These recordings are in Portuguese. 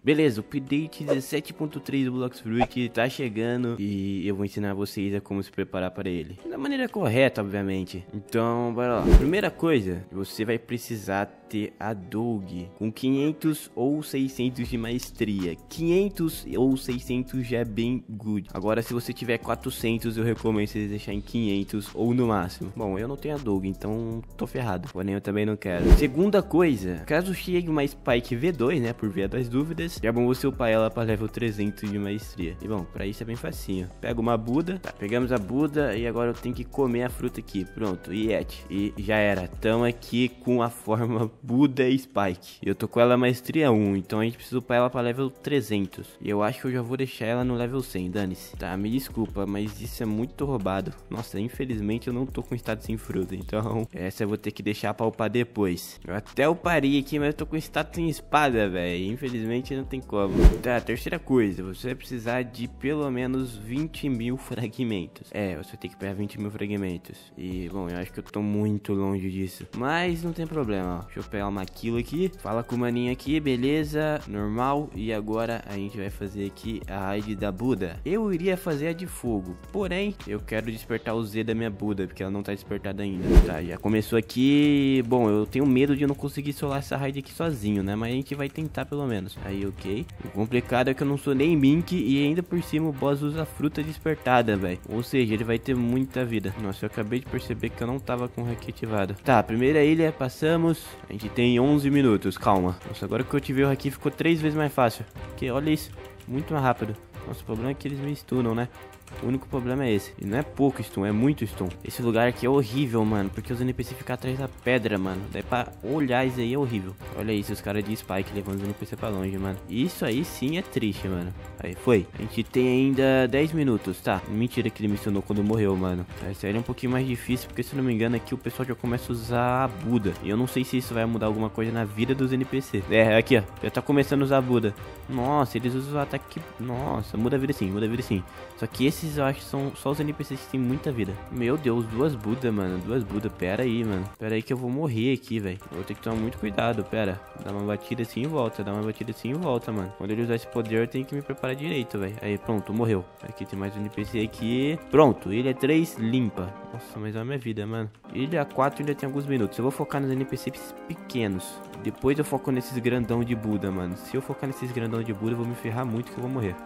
Beleza, o update 17.3 do Blox Fruit tá chegando e eu vou ensinar vocês a como se preparar para ele. Da maneira correta, obviamente. Então, bora lá. Primeira coisa, você vai precisar ter a Doug com 500 ou 600 de maestria. 500 ou 600 já é bem good. Agora, se você tiver 400, eu recomendo vocês deixar em 500 ou no máximo. Bom, eu não tenho a Doug, então tô ferrado. Porém, eu também não quero. Segunda coisa, caso chegue uma Spike V2, né, por via das dúvidas, já bom você upar ela para level 300 de maestria. E bom, pra isso é bem facinho. Pega uma Buda, tá, pegamos a Buda e agora eu tenho que comer a fruta aqui. Pronto, e já era. Tamo aqui com a forma Buda Spike. Eu tô com ela maestria 1, então a gente precisa upar ela para level 300. E eu acho que eu já vou deixar ela no level 100, dane-se. Tá, me desculpa, mas isso é muito roubado. Nossa, infelizmente eu não tô com status em fruta, então essa eu vou ter que deixar pra upar depois. Eu até uparia aqui, mas eu tô com status em espada, velho. Infelizmente não tem como. Tá, terceira coisa, você vai precisar de pelo menos 20 mil fragmentos. É, você vai ter que pegar 20 mil fragmentos. E, bom, eu acho que eu tô muito longe disso. Mas não tem problema, ó. Deixa eu pegar uma kill aqui. Fala com o maninho aqui, beleza, normal. E agora a gente vai fazer aqui a raid da Buda. Eu iria fazer a de fogo, porém, eu quero despertar o Z da minha Buda, porque ela não tá despertada ainda. Tá, já começou aqui. Bom, eu tenho medo de não conseguir solar essa raid aqui sozinho, né? Mas a gente vai tentar pelo menos. Aí, ok. O complicado é que eu não sou nem Mink e ainda por cima o boss usa fruta despertada, velho. Ou seja, ele vai ter muita vida. Nossa, eu acabei de perceber que eu não tava com o hack ativado. Tá, primeira ilha, passamos. A gente tem 11 minutos, calma. Nossa, agora que eu tive o hack ficou 3 vezes mais fácil. Porque olha isso, muito mais rápido. Nossa, o problema é que eles me stunam, né? O único problema é esse. E não é pouco stun, é muito stun. Esse lugar aqui é horrível, mano. Porque os NPC ficam atrás da pedra, mano. Daí pra olhar isso aí é horrível. Olha isso, os caras de Spike levando os NPC pra longe, mano. Isso aí sim é triste, mano. Aí, foi. A gente tem ainda 10 minutos, tá? Mentira que ele me stunou quando morreu, mano. Essa aí é um pouquinho mais difícil. Porque se não me engano aqui o pessoal já começa a usar a Buda. E eu não sei se isso vai mudar alguma coisa na vida dos NPC. É, aqui, ó. Já tá começando a usar a Buda. Nossa, eles usam o ataque. Nossa, muda a vida sim, muda a vida sim. Só que esses eu acho que são só os NPCs que tem muita vida. Meu Deus, duas Buda, mano. Duas Buda. Pera aí, mano. Pera aí que eu vou morrer aqui, velho. Vou ter que tomar muito cuidado, pera. Dá uma batida assim e volta. Dá uma batida assim e volta, mano. Quando ele usar esse poder, eu tenho que me preparar direito, velho. Aí, pronto, morreu. Aqui tem mais um NPC aqui. Pronto, ilha 3, limpa. Nossa, mas olha a minha vida, mano. Ilha 4 ainda tem alguns minutos. Eu vou focar nos NPCs pequenos. Depois eu foco nesses grandão de Buda, mano. Se eu focar nesses grandão de Buda, eu vou me ferrar muito que eu vou morrer.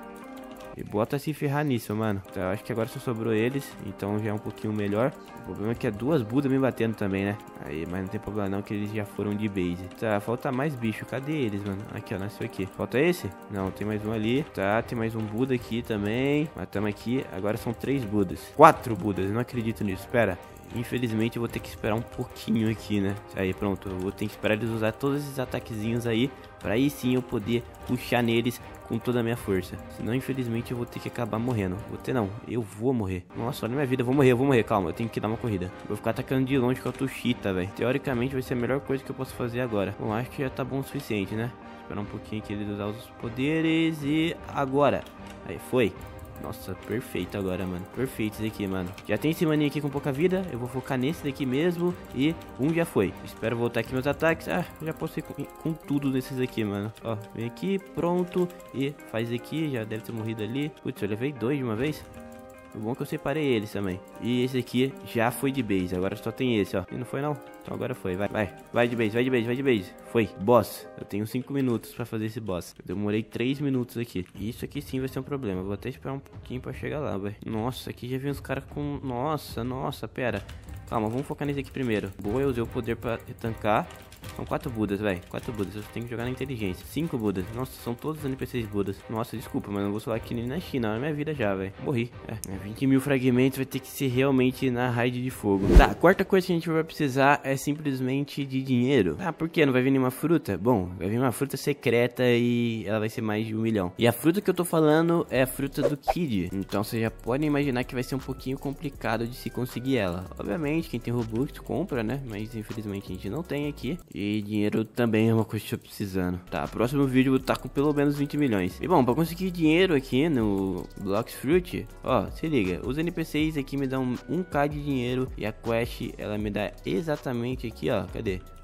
E bota se ferrar nisso, mano. Então, eu acho que agora só sobrou eles. Então já é um pouquinho melhor. O problema é que é duas Budas me batendo também, né? Aí, mas não tem problema não, que eles já foram de base. Tá, falta mais bicho. Cadê eles, mano? Aqui, ó, nasceu aqui. Falta esse? Não, tem mais um ali. Tá, tem mais um Buda aqui também. Matamos aqui. Agora são 3 Budas. 4 Budas, eu não acredito nisso. Espera. Infelizmente eu vou ter que esperar um pouquinho aqui, né? Aí pronto, eu vou ter que esperar eles usar todos esses ataquezinhos aí, pra aí sim eu poder puxar neles com toda a minha força. Senão infelizmente eu vou ter que acabar morrendo. Eu vou morrer. Nossa, olha minha vida, eu vou morrer, calma, eu tenho que dar uma corrida. Vou ficar atacando de longe com a Tushita, velho. Teoricamente vai ser a melhor coisa que eu posso fazer agora. Bom, acho que já tá bom o suficiente, né? Esperar um pouquinho aqui eles usar os poderes e agora. Aí, foi. Nossa, perfeito agora, mano. Perfeito isso aqui, mano. Já tem esse maninho aqui com pouca vida. Eu vou focar nesse daqui mesmo. E já foi. Espero voltar aqui meus ataques. Ah, já posso ir com tudo nesses aqui, mano. Ó, vem aqui, pronto. E faz aqui, já deve ter morrido ali. Putz, eu levei 2 de uma vez. O bom é que eu separei eles também. E esse aqui já foi de base. Agora só tem esse, ó. E não foi não? Então agora foi. Vai de base. Foi. Boss. Eu tenho 5 minutos pra fazer esse boss. Eu demorei 3 minutos aqui. E isso aqui sim vai ser um problema. Eu vou até esperar um pouquinho pra chegar lá, velho. Nossa, aqui já vi uns caras com... Nossa, pera. Calma, vamos focar nesse aqui primeiro. Boa, eu usei o poder pra tancar. São 4 Budas, velho. 4 Budas. Eu tenho que jogar na inteligência. 5 Budas. Nossa, são todos os NPCs Budas. Nossa, desculpa, mas eu vou solar aqui nem na China. Olha minha vida já, velho. Morri. 20 mil fragmentos vai ter que ser realmente na raid de fogo. Tá, a quarta coisa que a gente vai precisar é simplesmente de dinheiro. Ah, por quê? Não vai vir nenhuma fruta? Bom, vai vir uma fruta secreta e ela vai ser mais de 1 milhão. E a fruta que eu tô falando é a fruta do Kid. Então vocês já podem imaginar que vai ser um pouquinho complicado de se conseguir ela. Obviamente, quem tem Robux compra, né? Mas infelizmente a gente não tem aqui. E dinheiro também é uma coisa que eu tô precisando. Tá, próximo vídeo eu vou estar com pelo menos 20 milhões. E bom, pra conseguir dinheiro aqui no Blox Fruit, ó, se liga. Os NPCs aqui me dão 1k de dinheiro. E a quest, ela me dá exatamente aqui, ó. Cadê?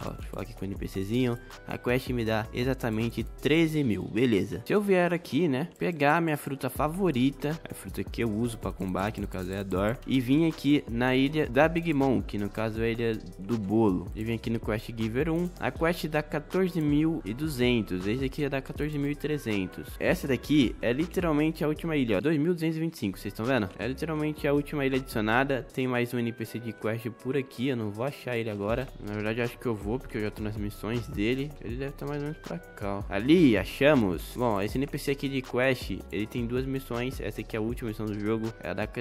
Ó, deixa eu falar aqui com o NPCzinho. A quest me dá exatamente 13 mil, beleza. Se eu vier aqui, né, pegar minha fruta favorita, a fruta que eu uso pra combate, que no caso é a Dor, e vim aqui na ilha da Big Mom, que no caso é a ilha do bolo. E vim aqui no Quest Giver 1. A quest dá 14.200. Esse aqui dá 14.300. Essa daqui é literalmente a última ilha, ó, 2.225, vocês estão vendo? É literalmente a última ilha adicionada. Tem mais um NPC de quest por aqui, eu não vou achar ele agora. Na verdade eu acho que eu vou, porque eu já tô nas missões dele. Ele deve estar mais ou menos pra cá, ó. Ali, achamos. Bom, esse NPC aqui de quest, ele tem duas missões. Essa aqui é a última missão do jogo, ela dá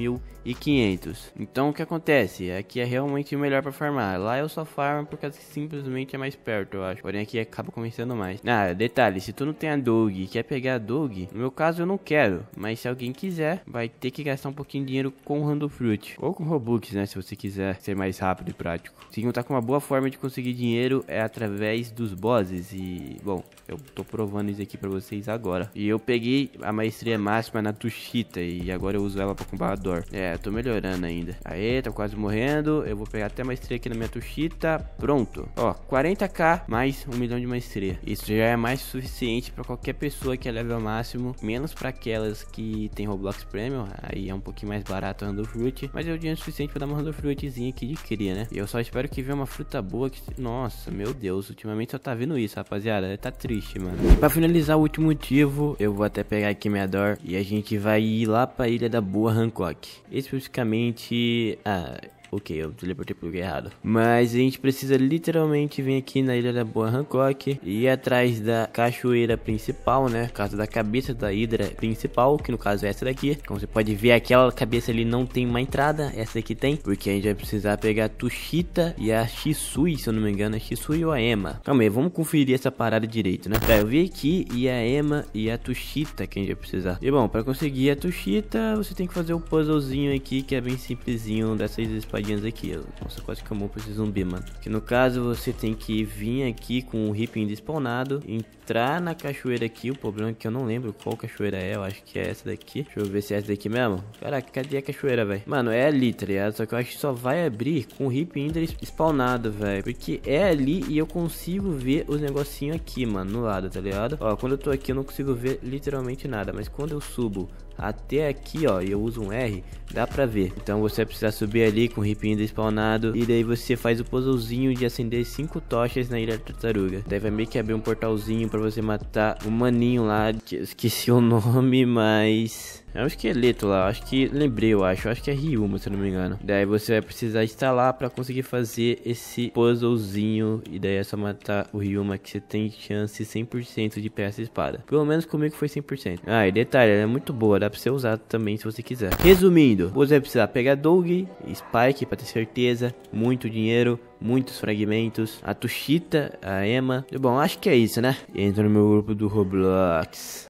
14.500. Então o que acontece? Aqui é realmente melhor pra farmar. Lá eu só farmo por causa que simplesmente é mais perto, eu acho. Porém aqui acaba convencendo mais. Ah, detalhe, se tu não tem a Dog e quer pegar a Dog, no meu caso eu não quero. Mas se alguém quiser, vai ter que gastar um pouquinho de dinheiro com o Random Fruit. Ou com Robux, né, se você quiser ser mais rápido e prático. Se contar com uma boa forma de conseguir dinheiro é através dos bosses. E, bom, eu tô provando isso aqui pra vocês agora. E eu peguei a maestria máxima na Tushita e agora eu uso ela pra combater a Dor. É, eu tô melhorando ainda. Aê, tô quase morrendo. Eu vou pegar até a maestria aqui na minha Tushita. Pronto. Ó, 40k mais 1 milhão de maestria. Isso já é mais suficiente pra qualquer pessoa que é level máximo. Menos pra aquelas que tem Roblox Premium. Aí é um pouquinho mais barato o Random Fruit. Mas é o dinheiro suficiente pra dar uma Random Fruitzinha aqui de cria, né? E eu só espero que venha uma fruta boa que... Nossa, meu Deus. Ultimamente só tá vendo isso, rapaziada. Tá triste, mano. E pra finalizar o último motivo, eu vou até pegar aqui minha Dor. E a gente vai ir lá pra ilha da Boa Hancock. Especificamente... Ok, eu teleportei pro lugar errado. Mas a gente precisa literalmente vir aqui na ilha da Boa Hancock e ir atrás da cachoeira principal, né? Por causa da cabeça da hidra principal, que no caso é essa daqui. Como você pode ver, aquela cabeça ali não tem uma entrada, essa aqui tem. Porque a gente vai precisar pegar a Tushita e a Shisui, se eu não me engano, a Shisui ou a Emma. Calma aí, vamos conferir essa parada direito, né? Tá, eu vi aqui e a Emma e a Tushita que a gente vai precisar. E bom, pra conseguir a Tushita, você tem que fazer o puzzlezinho aqui, que é bem simplesinho, dessas espadinhas aqui. Nossa, quase que eu morro pra esse zumbi, mano. Que no caso você tem que vir aqui com o Ripping despawnado, entrar na cachoeira aqui. O problema é que eu não lembro qual cachoeira é. Eu acho que é essa daqui. Deixa eu ver se é essa daqui mesmo. Caraca, cadê a cachoeira, velho? Mano, é ali, tá ligado? Só que eu acho que só vai abrir com o Ripping spawnado, velho. Porque é ali e eu consigo ver os negocinhos aqui, mano, no lado, tá ligado? Ó, quando eu tô aqui eu não consigo ver literalmente nada. Mas quando eu subo até aqui, ó, e eu uso um R, dá pra ver. Então você vai precisar subir ali com o Ripping spawnado. E daí você faz o puzzlezinho de acender 5 tochas na Ilha da Tartaruga. Daí vai meio que abrir um portalzinho pra você matar o maninho lá, que eu esqueci o nome, mas... é um esqueleto lá, acho que lembrei, eu acho que é Ryuma, se eu não me engano. Daí você vai precisar instalar pra conseguir fazer esse puzzlezinho. E daí é só matar o Ryuma, que você tem chance 100% de pegar essa espada. Pelo menos comigo foi 100%. Ah, e detalhe, ela é muito boa, dá pra você usar também se você quiser. Resumindo, você vai precisar pegar Dog, Spike pra ter certeza, muito dinheiro, muitos fragmentos, a Tushita, a Emma. E bom, acho que é isso, né? Entra no meu grupo do Roblox.